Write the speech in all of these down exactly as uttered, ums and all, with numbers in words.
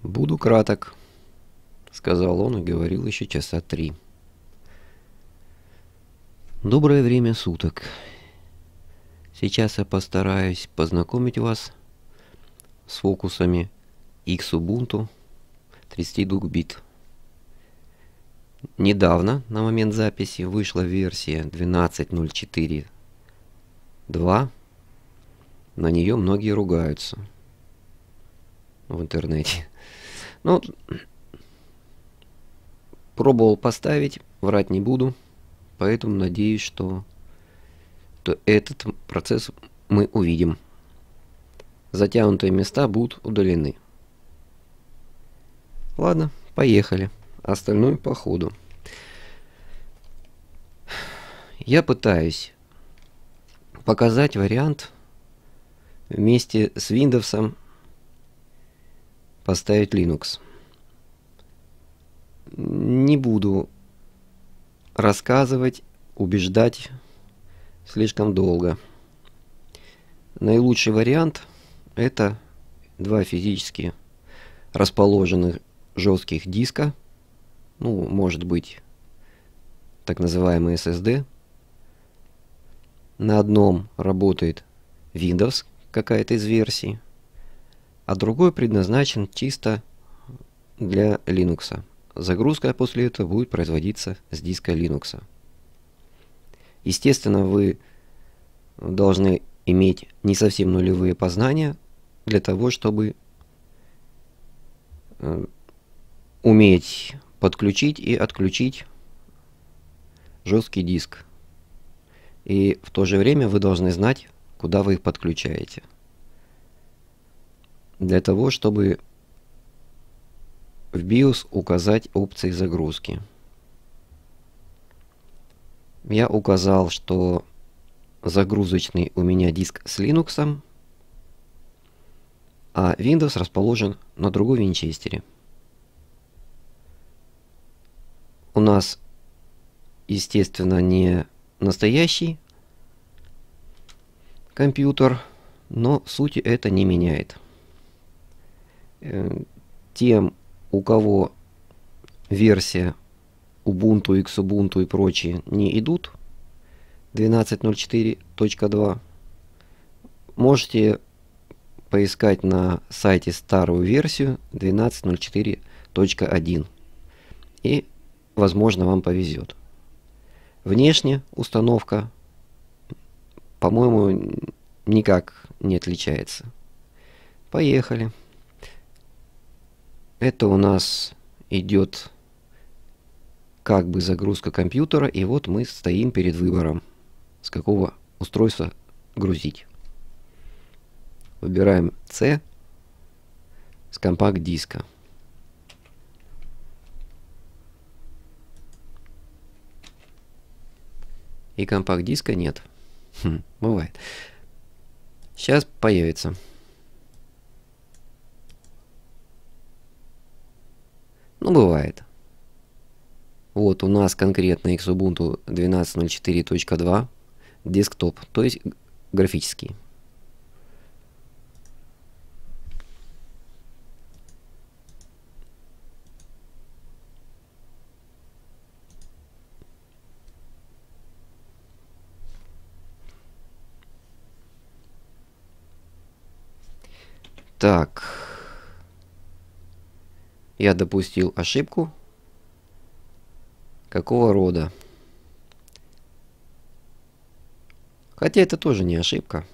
«Буду краток», — сказал он и говорил еще часа три. «Доброе время суток. Сейчас я постараюсь познакомить вас с фокусами Xubuntu тридцать два бит. Недавно, на момент записи, вышла версия двенадцать ноль четыре точка два. На нее многие ругаются в интернете. Ну, пробовал поставить, врать не буду, поэтому надеюсь, что, что этот процесс мы увидим. Затянутые места будут удалены. Ладно, поехали. Остальное по ходу. Я пытаюсь показать вариант вместе с Windows поставить Linux. Не буду рассказывать, убеждать слишком долго. Наилучший вариант — это два физически расположенных жестких диска, ну, может быть, так называемый эс эс ди. На одном работает Windows, какая-то из версий, а другой предназначен чисто для Linux. Загрузка после этого будет производиться с диска Linux. Естественно, вы должны иметь не совсем нулевые познания для того, чтобы э, уметь подключить и отключить жесткий диск. И в то же время вы должны знать, куда вы их подключаете. Для того, чтобы в биос указать опции загрузки. Я указал, что загрузочный у меня диск с Linux, а Windows расположен на другой винчестере. У нас, естественно, не настоящий компьютер, но сути это не меняет. Тем, у кого версия Ubuntu, Xubuntu и прочие не идут, двенадцать ноль четыре точка два, можете поискать на сайте старую версию двенадцать ноль четыре точка один, и, возможно, вам повезет. Внешне установка, по-моему, никак не отличается. Поехали. Это у нас идет как бы загрузка компьютера, и вот мы стоим перед выбором, с какого устройства грузить. Выбираем C с компакт-диска. И компакт-диска нет. Хм, бывает. Сейчас появится. Ну, бывает. Вот у нас конкретно Xubuntu двенадцать ноль четыре точка два десктоп, то есть графический. Так, я допустил ошибку. Какого рода? Хотя это тоже не ошибка.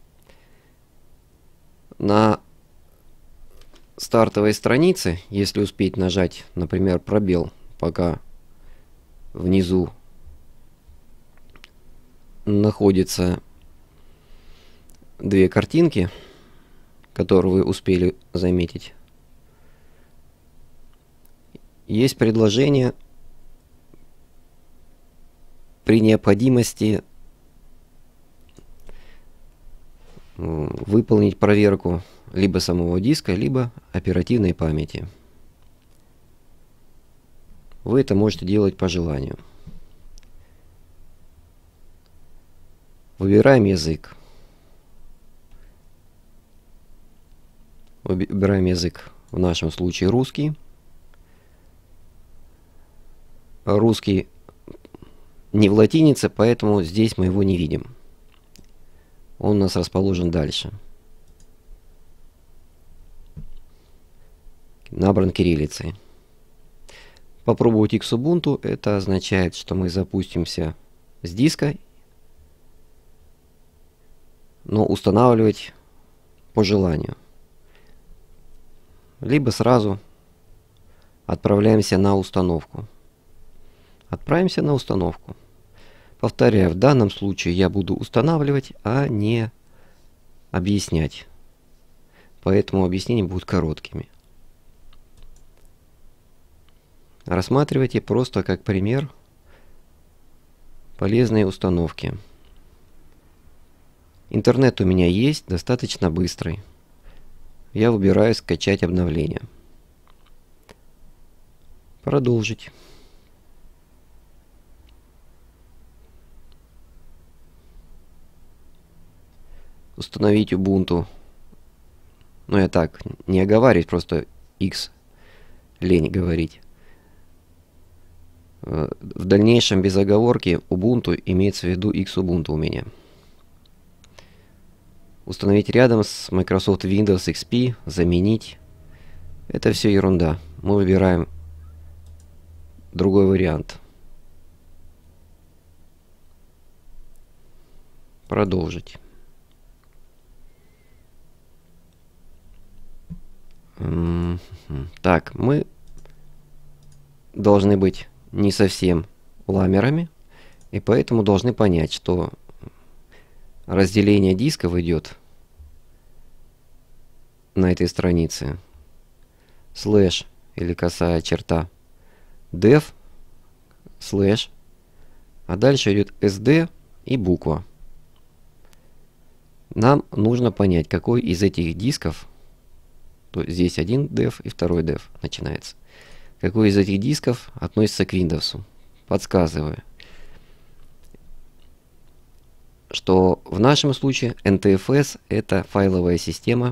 На стартовой странице, если успеть нажать, например, пробел, пока внизу находятся две картинки, которые вы успели заметить, есть предложение при необходимости выполнить проверку либо самого диска, либо оперативной памяти. Вы это можете делать по желанию. Выбираем язык. Выбираем язык в нашем случае русский. Русский не в латинице, поэтому здесь мы его не видим. Он у нас расположен дальше. Набран кириллицей. Попробовать Xubuntu, это означает, что мы запустимся с диска, но устанавливать по желанию. Либо сразу отправляемся на установку. Отправимся на установку. Повторяю, в данном случае я буду устанавливать, а не объяснять. Поэтому объяснения будут короткими. Рассматривайте просто как пример полезные установки. Интернет у меня есть, достаточно быстрый. Я выбираю скачать обновление. Продолжить. Установить Ubuntu. Ну, я так, не оговариваюсь, просто X лень говорить. В дальнейшем без оговорки Ubuntu имеется в виду Xubuntu у меня. Установить рядом с Microsoft Windows икс пи, заменить. Это все ерунда. Мы выбираем другой вариант. Продолжить. Так, мы должны быть не совсем ламерами, и поэтому должны понять, что разделение дисков идет на этой странице слэш или косая черта dev слэш, а дальше идет sd и буква. Нам нужно понять, какой из этих дисков, то здесь один dev и второй dev начинается, какой из этих дисков относится к Windows. Подсказываю, что в нашем случае эн ти эф эс это файловая система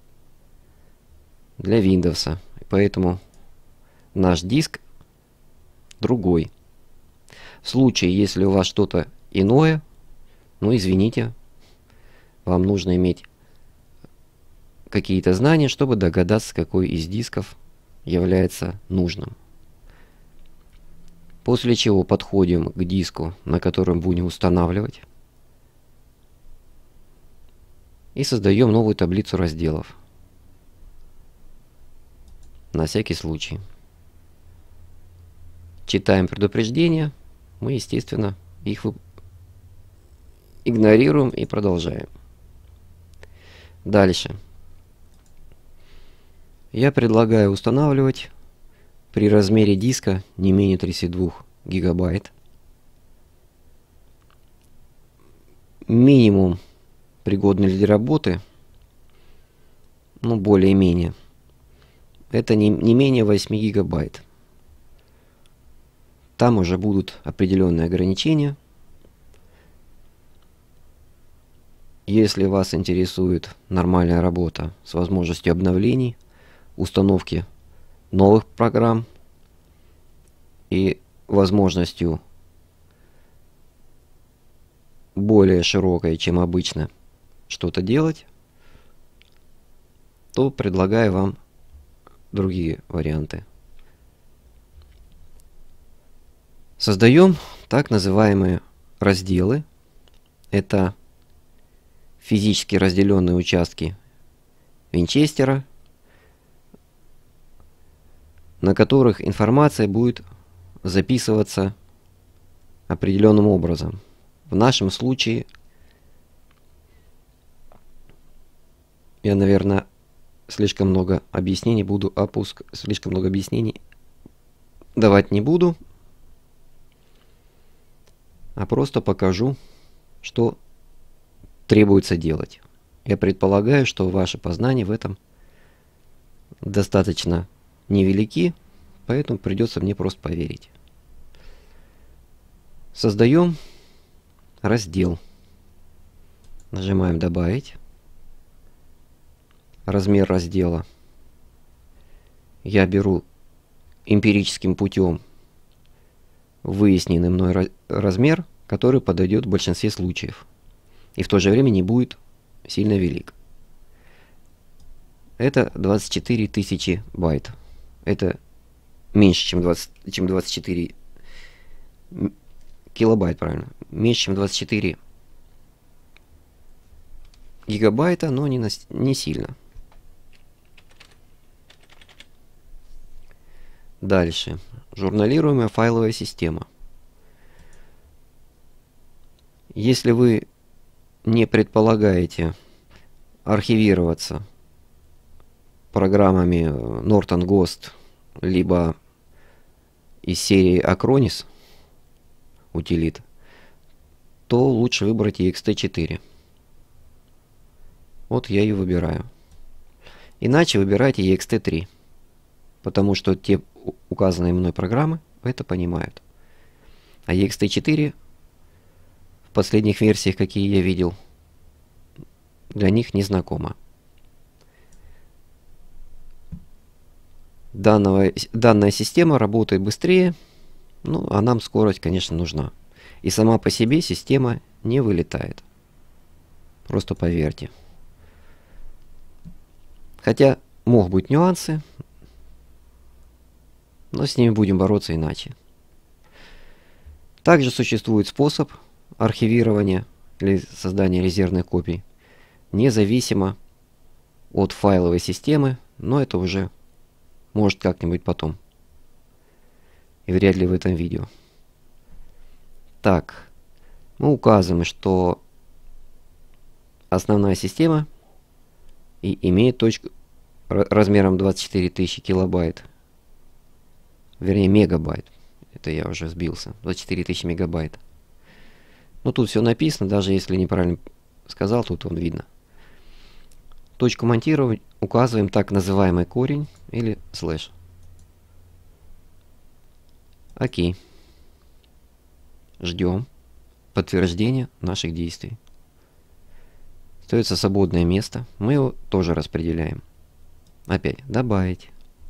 для Windows, поэтому наш диск другой. В случае, если у вас что-то иное, ну извините, вам нужно иметь какие-то знания, чтобы догадаться, какой из дисков является нужным. После чего подходим к диску, на котором будем устанавливать, и создаем новую таблицу разделов. На всякий случай. Читаем предупреждения. Мы, естественно, их игнорируем и продолжаем. Дальше. Я предлагаю устанавливать при размере диска не менее тридцати двух гигабайт. Минимум пригодный для работы, ну более-менее, это не, не менее восьми гигабайт. Там уже будут определенные ограничения. Если вас интересует нормальная работа с возможностью обновлений, установки новых программ и возможностью более широкой, чем обычно, что-то делать, то предлагаю вам другие варианты. Создаем так называемые разделы. Это физически разделенные участки винчестера, на которых информация будет записываться определенным образом. В нашем случае я, наверное, слишком много объяснений буду опуск... слишком много объяснений давать не буду, а просто покажу, что требуется делать. Я предполагаю, что ваши познания в этом достаточно невелики, поэтому придется мне просто поверить. Создаем раздел. Нажимаем «Добавить». Размер раздела я беру эмпирическим путем выясненный мной размер, который подойдет в большинстве случаев. И в то же время не будет сильно велик. Это двадцать четыре тысячи байт. Это меньше, чем двадцать, чем двадцать четыре килобайт, правильно. Меньше, чем двадцать четыре гигабайта, но не, на, не сильно. Дальше. Журналируемая файловая система. Если вы не предполагаете архивироваться программами Norton Ghost, либо из серии Acronis утилит, то лучше выбрать и икс ти четыре. Вот я ее выбираю. Иначе выбирайте и икс ти три, потому что те указанные мной программы это понимают. А и икс ти четыре в последних версиях, какие я видел, для них не знакомо. Данного, данная система работает быстрее, ну, а нам скорость, конечно, нужна. И сама по себе система не вылетает. Просто поверьте. Хотя могут быть нюансы, но с ними будем бороться иначе. Также существует способ архивирования или создания резервных копий, независимо от файловой системы, но это уже может как-нибудь потом. И вряд ли в этом видео. Так, мы указываем, что основная система и имеет точку размером двадцать четыре тысячи килобайт. Вернее, мегабайт. Это я уже сбился. двадцать четыре тысячи мегабайт. Но тут все написано, даже если неправильно сказал, тут он видно. Точку монтирования указываем так называемый корень или слэш. Окей. Ждем подтверждения наших действий. Остается свободное место. Мы его тоже распределяем. Опять добавить.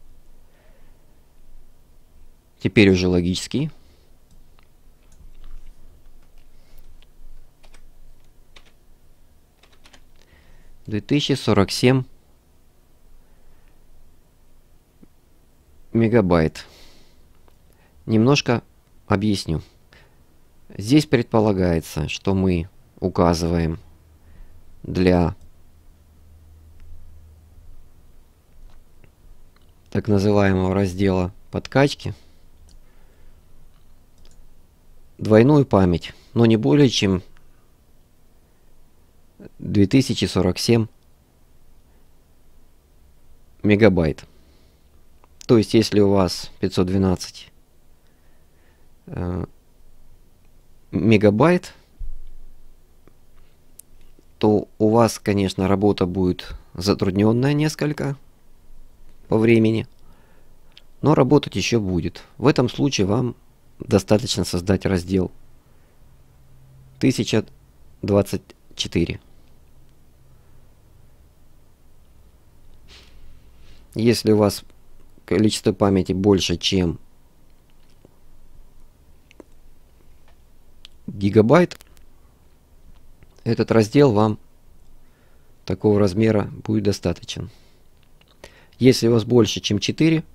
Теперь уже логический. две тысячи сорок семь мегабайт. Немножко объясню. Здесь предполагается, что мы указываем для так называемого раздела подкачки двойную память, но не более чем две тысячи сорок семь мегабайт. То есть, если у вас пятьсот двенадцать э, мегабайт, то у вас, конечно, работа будет затрудненная несколько по времени, но работать еще будет. В этом случае вам достаточно создать раздел тысяча двадцать четыре. Если у вас количество памяти больше, чем гигабайт, этот раздел вам такого размера будет достаточен. Если у вас больше, чем четыре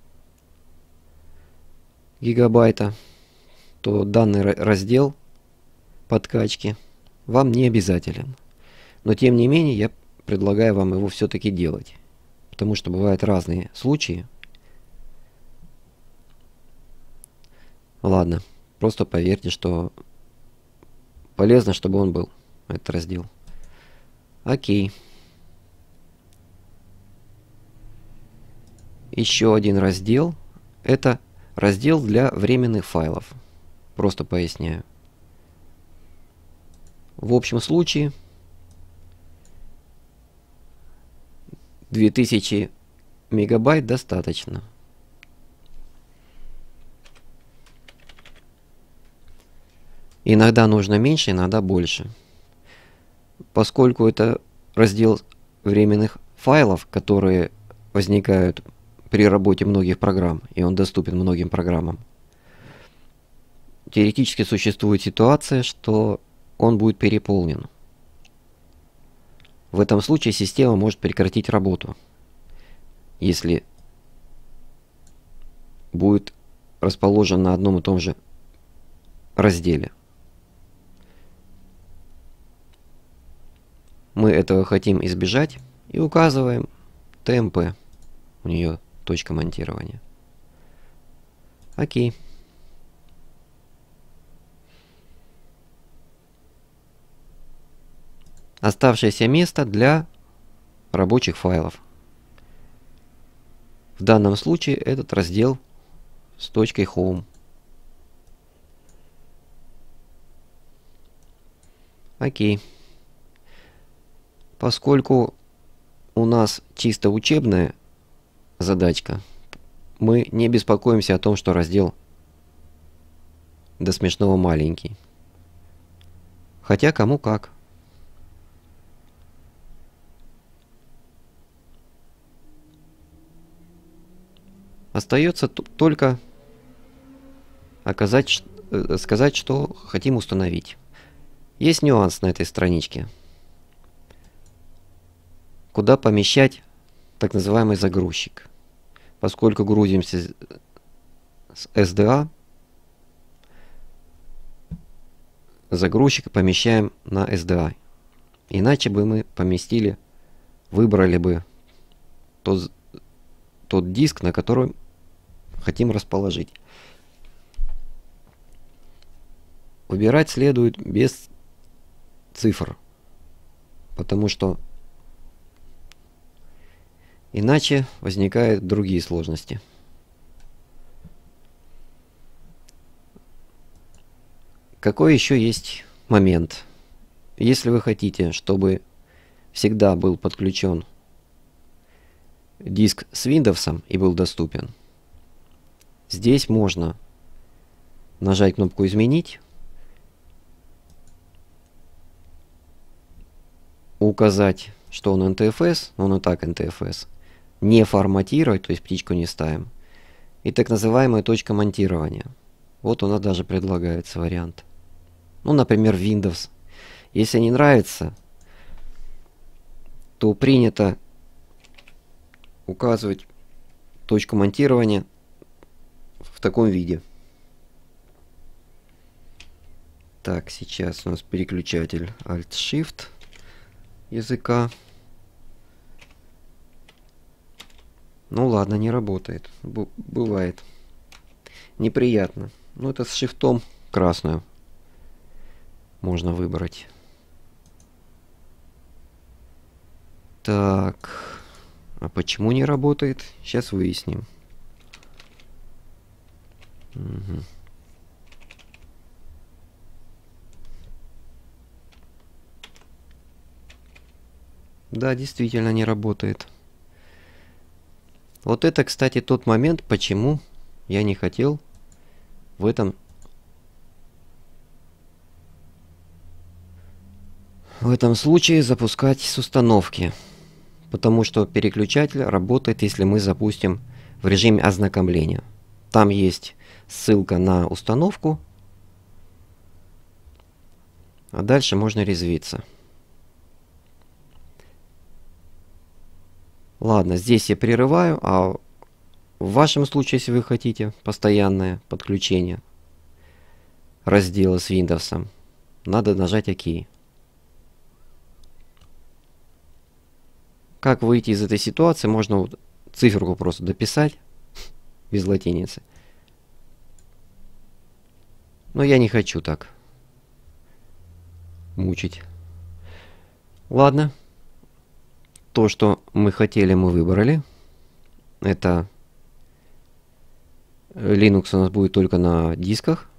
гигабайта, то данный раздел подкачки вам не обязателен. Но тем не менее я предлагаю вам его все-таки делать. Потому что бывают разные случаи. Ладно, просто поверьте, что полезно, чтобы он был, этот раздел. Окей. Еще один раздел. Это раздел для временных файлов. Просто поясняю. В общем случае две тысячи мегабайт достаточно. Иногда нужно меньше, иногда больше. Поскольку это раздел временных файлов, которые возникают при работе многих программ, и он доступен многим программам. Теоретически существует ситуация, что он будет переполнен. В этом случае система может прекратить работу, если будет расположен на одном и том же разделе. Мы этого хотим избежать и указываем тэ эм пэ, у нее точка монтирования. Окей. Оставшееся место для рабочих файлов. В данном случае этот раздел с точкой Home. Окей. Поскольку у нас чисто учебная задачка, мы не беспокоимся о том, что раздел до смешного маленький. Хотя кому как. Остается только оказать, сказать, что хотим установить. Есть нюанс на этой страничке. Куда помещать так называемый загрузчик. Поскольку грузимся с эс дэ а, загрузчик помещаем на эс дэ а. Иначе бы мы поместили, выбрали бы тот, тот диск, на котором хотим расположить. Выбирать следует без цифр, потому что иначе возникают другие сложности. Какой еще есть момент? Если вы хотите, чтобы всегда был подключен диск с Windows и был доступен, здесь можно нажать кнопку «Изменить», указать, что он эн тэ эф эс, он и так эн тэ эф эс, не форматировать, то есть птичку не ставим, и так называемая точка монтирования. Вот у нас даже предлагается вариант. Ну, например, Windows. Если не нравится, то принято указывать точку монтирования в таком виде. Так, сейчас у нас переключатель Alt-Shift языка. Ну ладно, не работает. Б- бывает. Неприятно. Ну это с шифтом красную можно выбрать. Так. А почему не работает? Сейчас выясним. Угу. Да, действительно не работает. Вот это, кстати, тот момент, почему я не хотел в этом в этом случае запускать с установки. Потому что переключатель работает, если мы запустим в режиме ознакомления. Там есть ссылка на установку, а дальше можно резвиться. Ладно, здесь я прерываю, а в вашем случае, если вы хотите постоянное подключение раздела с Windows, надо нажать ОК. Как выйти из этой ситуации? Можно вот циферку просто дописать без латиницы. Но я не хочу так мучить. Ладно. То, что мы хотели, мы выбрали. Это Linux у нас будет только на дисках,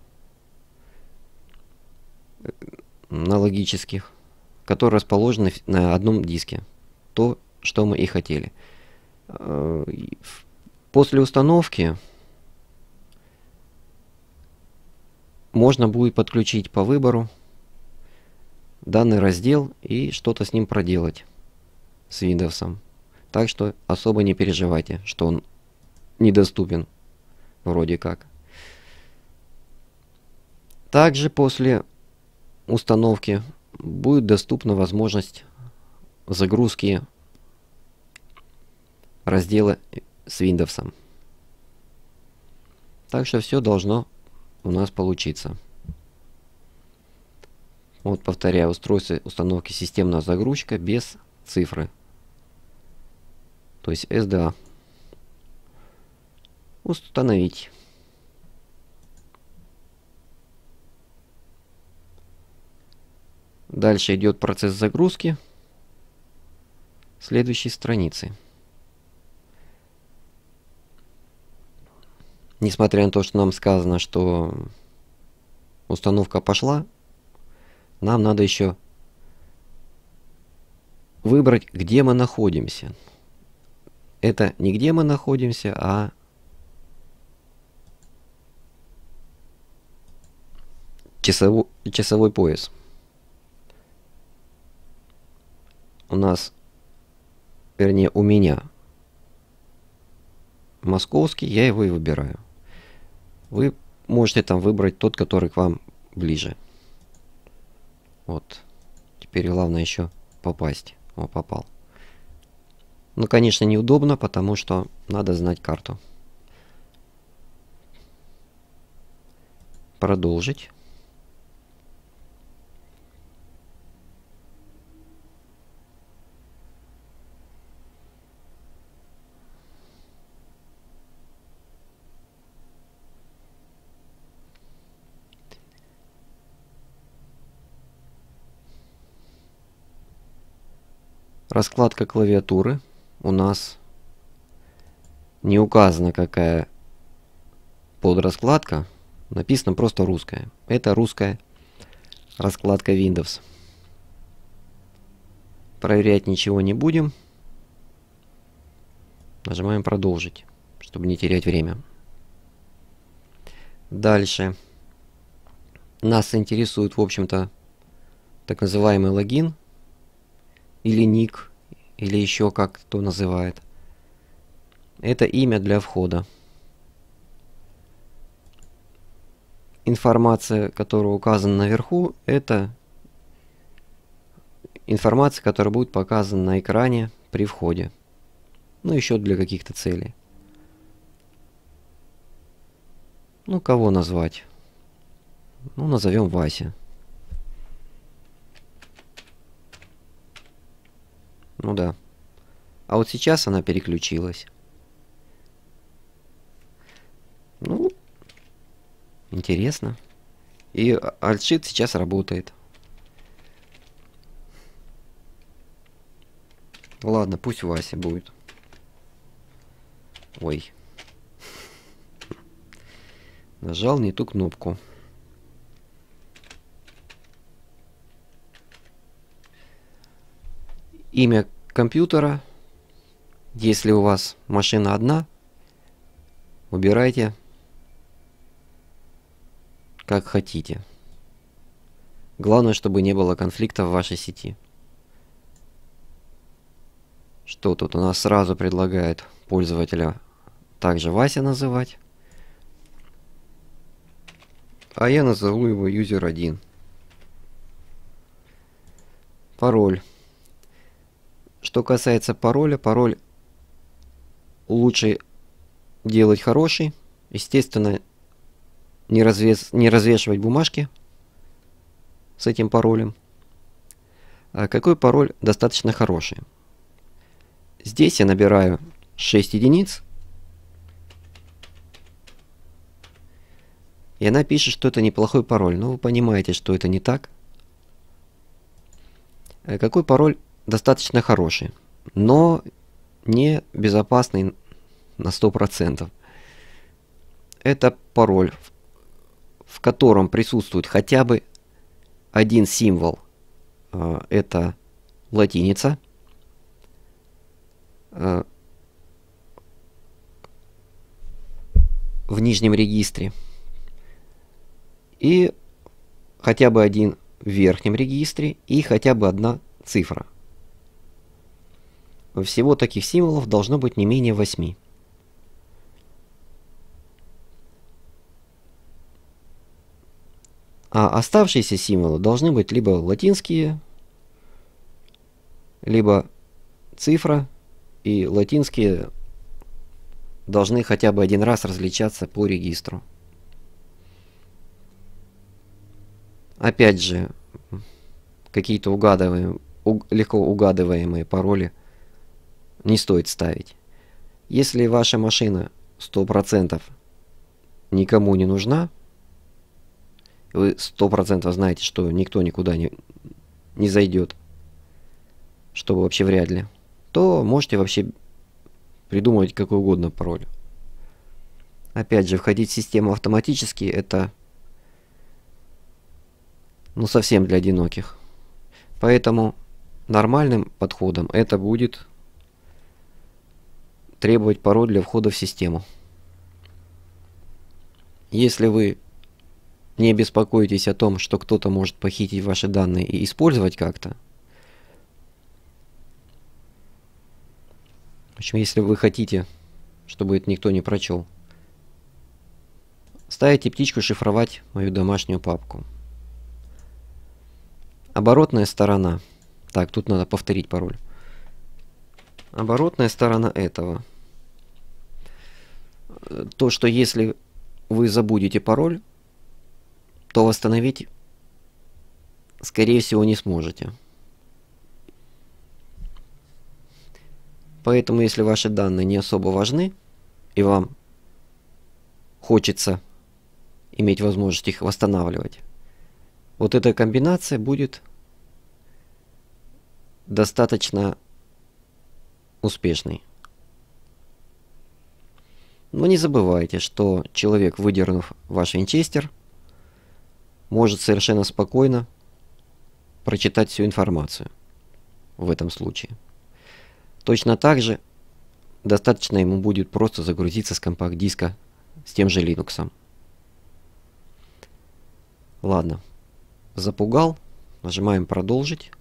на логических, которые расположены на одном диске. То, что мы и хотели. После установки можно будет подключить по выбору данный раздел и что-то с ним проделать с Windows. Так что особо не переживайте, что он недоступен, вроде как. Также после установки будет доступна возможность загрузки раздела с Windows. Так что все должно у нас получиться. Вот повторяю, устройство установки системная загрузка без цифры. То есть эс ди эй. Установить. Дальше идет процесс загрузки следующей страницы. Несмотря на то, что нам сказано, что установка пошла, нам надо еще выбрать, где мы находимся. Это не где мы находимся, а часовой, часовой пояс. У нас, вернее, у меня московский, я его и выбираю. Вы можете там выбрать тот, который к вам ближе. Вот. Теперь главное еще попасть. О, попал. Ну, конечно, неудобно, потому что надо знать карту. Продолжить. Раскладка клавиатуры. У нас не указана какая подраскладка. Написано просто русская. Это русская раскладка Windows. Проверять ничего не будем. Нажимаем продолжить, чтобы не терять время. Дальше. Нас интересует, в общем-то, так называемый логин. Или ник, или еще как кто называет. Это имя для входа. Информация, которая указана наверху, это информация, которая будет показана на экране при входе. Ну, еще для каких-то целей. Ну, кого назвать? Ну, назовем Вася. Ну да. А вот сейчас она переключилась. Ну, интересно. И Alt-Shift сейчас работает. Ладно, пусть Вася будет. Ой. Нажал не ту кнопку. Имя компьютера. Если у вас машина одна, выбирайте как хотите. Главное, чтобы не было конфликта в вашей сети. Что тут у нас сразу предлагает пользователя также Вася называть. А я назову его юзер один. Пароль. Что касается пароля, пароль лучше делать хороший. Естественно, не, развес, не развешивать бумажки с этим паролем. А какой пароль достаточно хороший? Здесь я набираю шесть единиц. И она пишет, что это неплохой пароль. Но вы понимаете, что это не так. А какой пароль достаточно хороший, но не безопасный на сто процентов? Это пароль, в котором присутствует хотя бы один символ. Это латиница. В нижнем регистре. И хотя бы один в верхнем регистре. И хотя бы одна цифра. Всего таких символов должно быть не менее восьми. А оставшиеся символы должны быть либо латинские, либо цифра, и латинские должны хотя бы один раз различаться по регистру. Опять же, какие-то угадываемые, легко угадываемые пароли не стоит ставить. Если ваша машина сто процентов никому не нужна, вы сто процентов знаете, что никто никуда не, не зайдет, что вообще вряд ли, то можете вообще придумывать какой угодно пароль. Опять же, входить в систему автоматически — это ну совсем для одиноких. Поэтому нормальным подходом это будет требовать пароль для входа в систему. Если вы не беспокоитесь о том, что кто-то может похитить ваши данные и использовать как-то, в общем, если вы хотите, чтобы это никто не прочел, ставите птичку шифровать мою домашнюю папку. Оборотная сторона. Так, тут надо повторить пароль. Оборотная сторона этого. То, что если вы забудете пароль, то восстановить, скорее всего, не сможете. Поэтому, если ваши данные не особо важны, и вам хочется иметь возможность их восстанавливать, вот эта комбинация будет достаточно успешной. Но не забывайте, что человек, выдернув ваш винчестер, может совершенно спокойно прочитать всю информацию в этом случае. Точно так же достаточно ему будет просто загрузиться с компакт-диска с тем же Linux. Ладно, запугал, нажимаем продолжить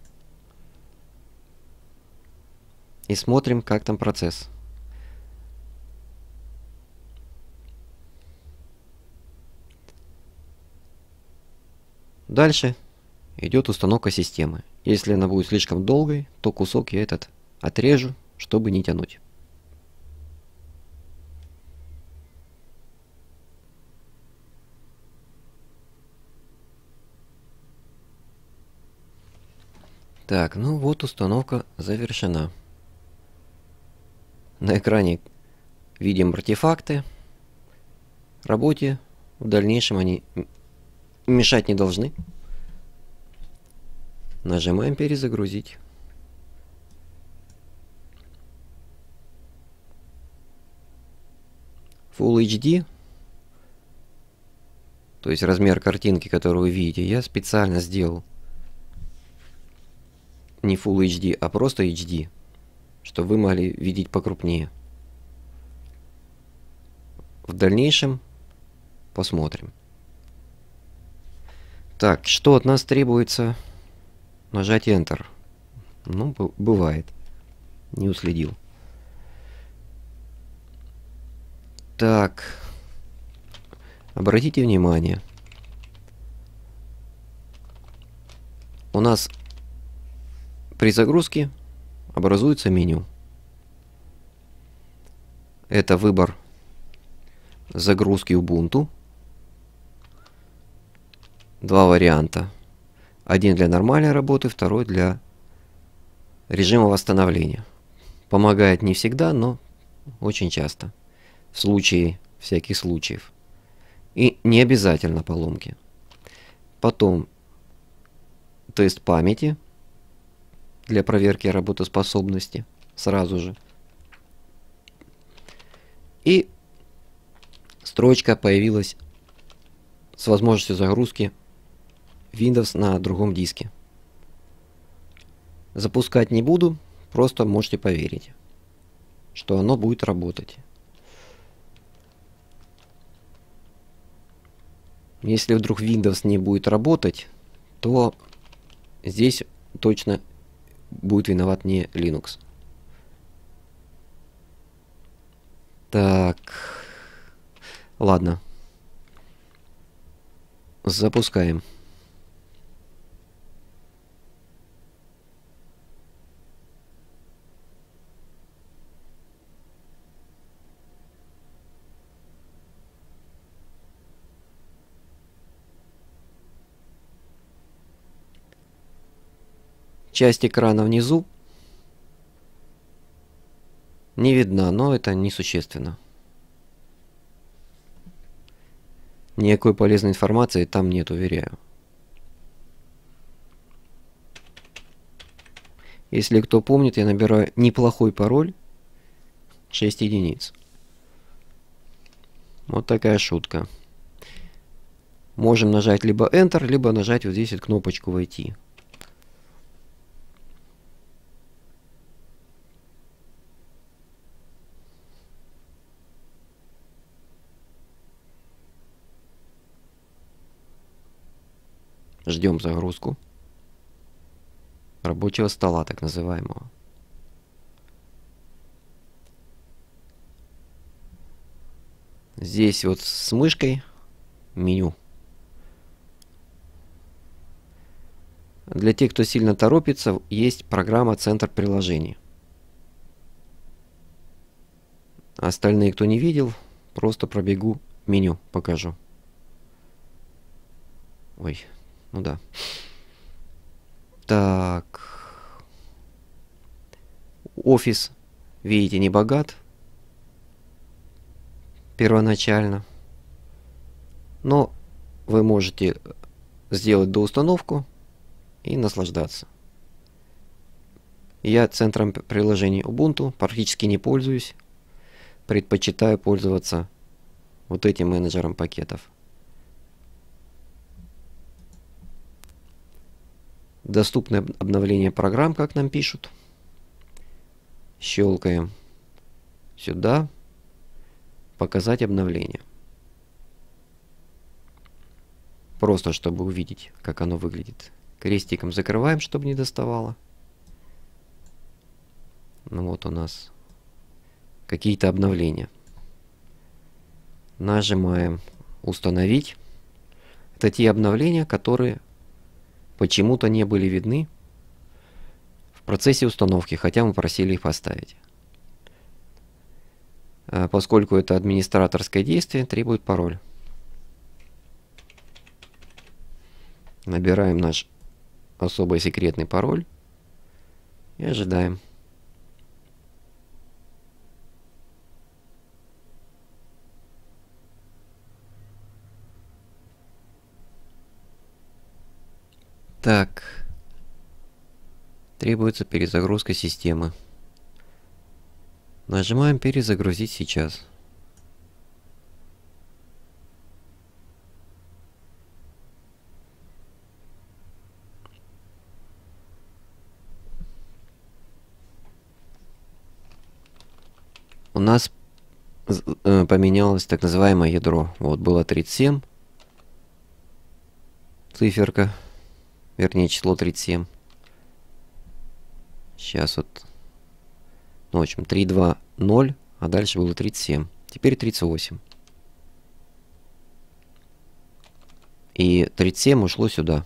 и смотрим, как там процесс. Дальше идет установка системы. Если она будет слишком долгой, то кусок я этот отрежу, чтобы не тянуть. Так, ну вот установка завершена. На экране видим артефакты. Работе в дальнейшем они мешать не должны. Нажимаем перезагрузить. Full эйч ди, то есть размер картинки, которую вы видите, я специально сделал не Full эйч ди, а просто эйч ди, чтобы вы могли видеть покрупнее. В дальнейшем посмотрим. Так, что от нас требуется? Нажать Enter. Ну, бывает. Не уследил. Так. Обратите внимание. У нас при загрузке образуется меню. Это выбор загрузки Ubuntu. Два варианта. Один для нормальной работы, второй для режима восстановления. Помогает не всегда, но очень часто. В случае всяких случаев. И не обязательно поломки. Потом тест памяти для проверки работоспособности сразу же. И строчка появилась с возможностью загрузки Windows на другом диске. Запускать не буду, просто можете поверить, что оно будет работать. Если вдруг Windows не будет работать, то здесь точно будет виноват не Linux. Так, ладно. Запускаем. Часть экрана внизу не видна, но это несущественно. Никакой полезной информации там нет, уверяю. Если кто помнит, я набираю неплохой пароль шесть единиц. Вот такая шутка. Можем нажать либо Enter, либо нажать вот здесь вот кнопочку «Войти». Ждем загрузку рабочего стола, так называемого. Здесь вот с мышкой меню. Для тех, кто сильно торопится, есть программа «Центр приложений». Остальные, кто не видел, просто пробегу меню, покажу. Ой, ну да. Так. Офис, видите, не богат первоначально. Но вы можете сделать доустановку и наслаждаться. Я центром приложений Ubuntu практически не пользуюсь. Предпочитаю пользоваться вот этим менеджером пакетов. Доступны обновления программ, как нам пишут. Щелкаем сюда. Показать обновление. Просто чтобы увидеть, как оно выглядит. Крестиком закрываем, чтобы не доставало. Ну вот у нас какие-то обновления. Нажимаем «Установить». Это те обновления, которые почему-то не были видны в процессе установки, хотя мы просили их поставить. Поскольку это администраторское действие, требует пароль. Набираем наш особый секретный пароль и ожидаем. Так, требуется перезагрузка системы. Нажимаем «Перезагрузить сейчас». У нас поменялось так называемое ядро. Вот было тридцать семь. Циферка. Вернее, число тридцать семь. Сейчас вот. Ну, в общем, три, два, ноль. А дальше было тридцать семь. Теперь тридцать восемь. И тридцать семь ушло сюда.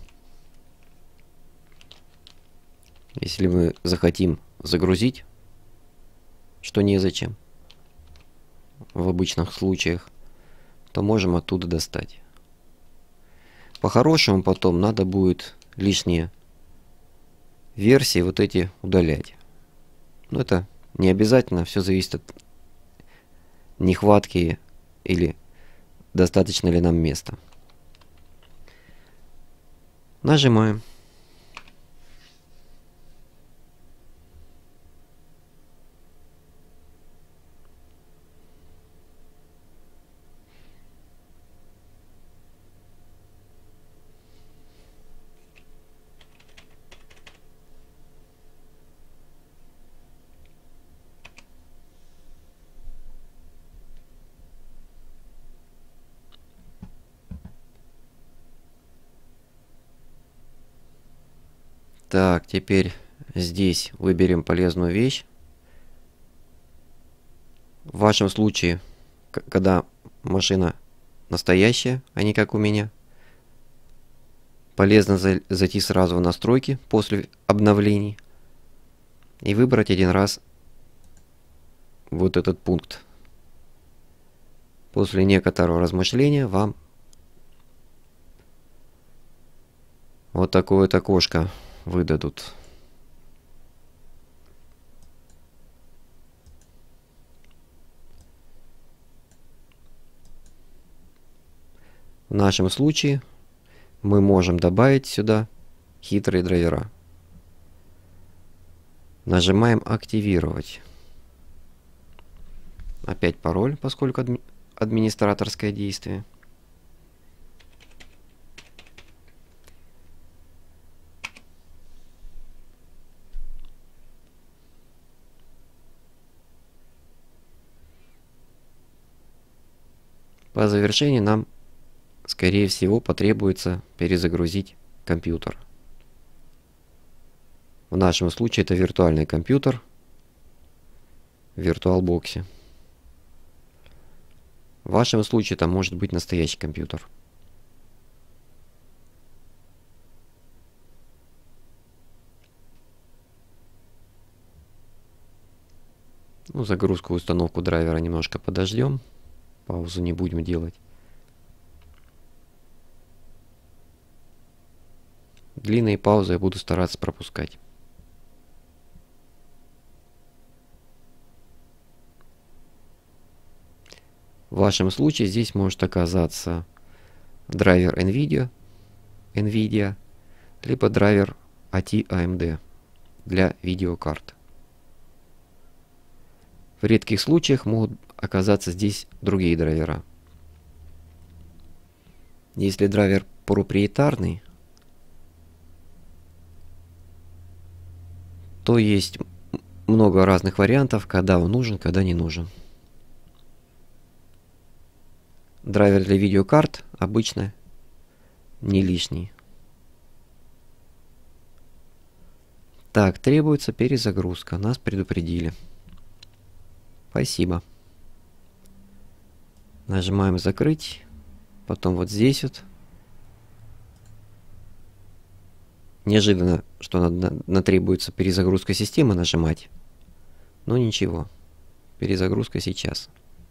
Если мы захотим загрузить, что незачем в обычных случаях, то можем оттуда достать. По-хорошему потом надо будет лишние версии вот эти удалять. Но это не обязательно, все зависит от нехватки или достаточно ли нам места. Нажимаем. Так, теперь здесь выберем полезную вещь. В вашем случае, когда машина настоящая, а не как у меня, полезно зайти сразу в настройки после обновлений и выбрать один раз вот этот пункт. После некоторого размышления вам вот такое вот окошко выдадут. В нашем случае мы можем добавить сюда хитрые драйвера. Нажимаем «Активировать». Опять пароль, поскольку адми администраторское действие. По завершении нам, скорее всего, потребуется перезагрузить компьютер. В нашем случае это виртуальный компьютер в VirtualBox. В вашем случае это может быть настоящий компьютер. Ну, загрузку и установку драйвера немножко подождем. Паузу не будем делать. Длинные паузы я буду стараться пропускать. В вашем случае здесь может оказаться драйвер NVIDIA, NVIDIA, либо драйвер эй ти эй эм ди для видеокарт. В редких случаях могут оказаться здесь другие драйвера. Если драйвер проприетарный, то есть много разных вариантов, когда он нужен, когда не нужен. Драйвер для видеокарт обычно не лишний. Так, требуется перезагрузка. Нас предупредили. Спасибо. Нажимаем «Закрыть». Потом вот здесь вот. Неожиданно, что натребуется перезагрузка системы нажимать. Но ничего. Перезагрузка сейчас.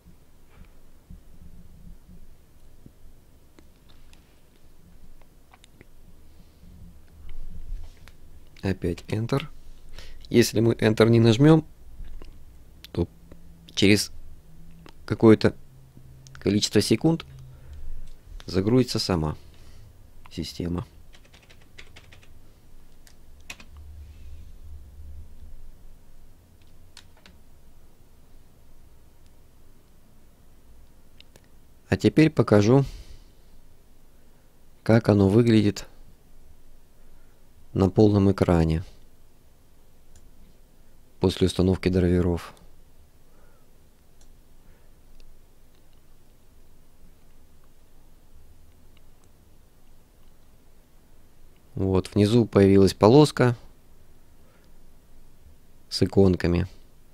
Опять Enter. Если мы Enter не нажмем, то через какое-то количество секунд загрузится сама система. А теперь покажу, как оно выглядит на полном экране после установки драйверов. Вот, внизу появилась полоска с иконками.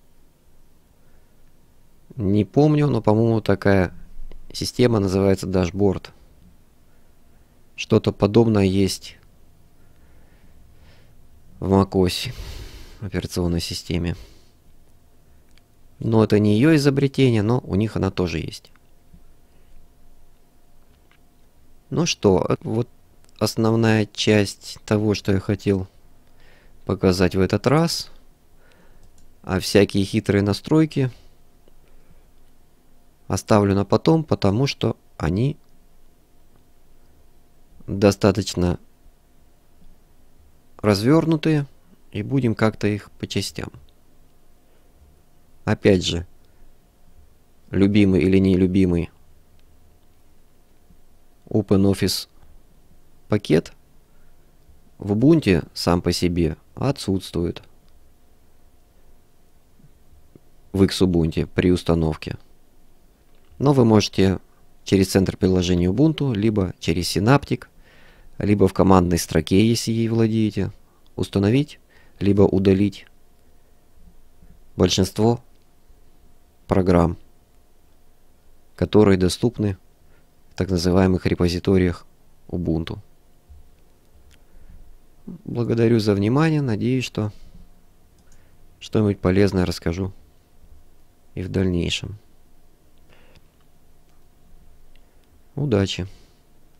Не помню, но, по-моему, такая система называется дашборд. Что-то подобное есть в macOS операционной системе. Но это не ее изобретение, но у них она тоже есть. Ну что, вот основная часть того, что я хотел показать в этот раз. А всякие хитрые настройки оставлю на потом, потому что они достаточно развернутые, и будем как-то их по частям. Опять же, любимый или нелюбимый OpenOffice пакет в Ubuntu сам по себе отсутствует в Xubuntu при установке. Но вы можете через центр приложения Ubuntu, либо через Synaptic, либо в командной строке, если ей владеете, установить, либо удалить большинство программ, которые доступны в так называемых репозиториях Ubuntu. Благодарю за внимание. Надеюсь, что что-нибудь полезное расскажу и в дальнейшем. Удачи!